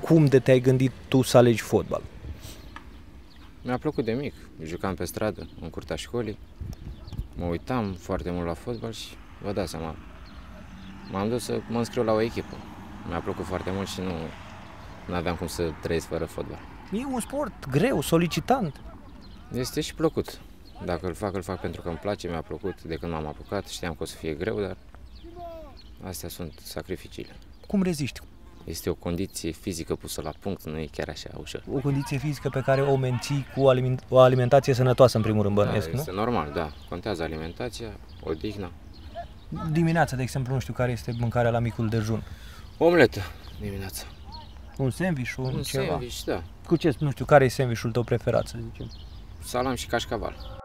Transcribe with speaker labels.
Speaker 1: cum de te-ai gândit tu să alegi fotbal?
Speaker 2: Mi-a plăcut de mic, jucam pe stradă, în curtea școlii, mă uitam foarte mult la fotbal și vă dați seama, m-am dus să mă înscriu la o echipă. Mi-a plăcut foarte mult și nu aveam cum să trăiesc fără fotbal.
Speaker 1: E un sport greu, solicitant.
Speaker 2: Este și plăcut. Dacă îl fac pentru că îmi place, mi-a plăcut de când m-am apucat, știam că o să fie greu, dar astea sunt sacrificiile.
Speaker 1: Cum reziști?
Speaker 2: Este o condiție fizică pusă la punct, nu e chiar așa ușor.
Speaker 1: O condiție fizică pe care o menții cu o alimentație sănătoasă, în primul rând, bănuiesc, nu?
Speaker 2: Este normal, da. Contează alimentația, odihna.
Speaker 1: Dimineața, de exemplu, nu știu care este mâncarea la micul dejun.
Speaker 2: Omletă dimineața.
Speaker 1: Un sandwich, un ceva.
Speaker 2: Sandwich, da.
Speaker 1: Cu ce, nu știu, care e sandwichul tău preferat, să zicem?
Speaker 2: Salam și cașcaval.